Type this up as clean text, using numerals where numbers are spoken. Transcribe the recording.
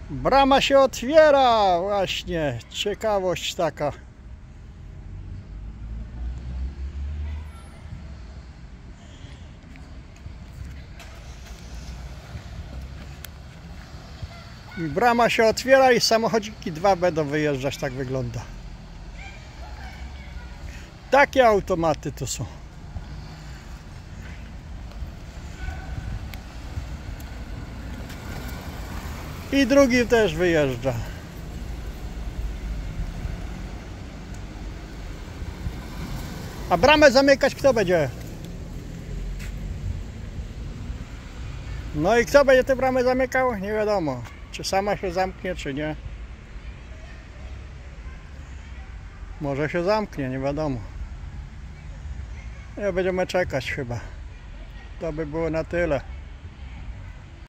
Brama się otwiera właśnie, ciekawość taka. I brama się otwiera i samochodziki dwa będą wyjeżdżać, tak wygląda. Takie automaty to są. I drugi też wyjeżdża. A bramę zamykać kto będzie? No i kto będzie tę bramę zamykał? Nie wiadomo. Czy sama się zamknie, czy nie. Może się zamknie, nie wiadomo. Będziemy czekać chyba. To by było na tyle.